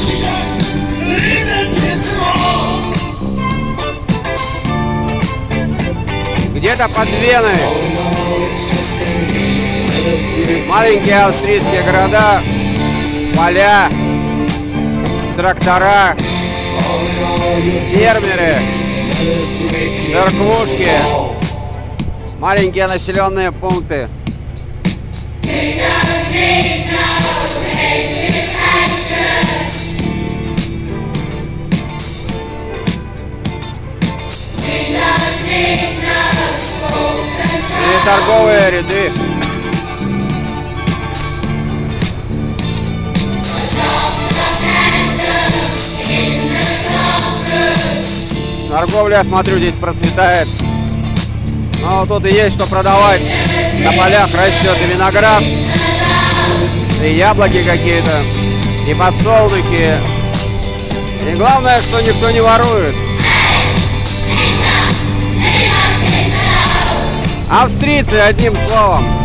Где-то под Веной маленькие австрийские города, поля, трактора, фермеры, церквушки, маленькие населенные пункты. И торговые ряды. Торговля, я смотрю, здесь процветает. Но тут и есть что продавать. На полях растет и виноград, и яблоки какие-то, и подсолнухи. И главное, что никто не ворует. Австрийцы, одним словом.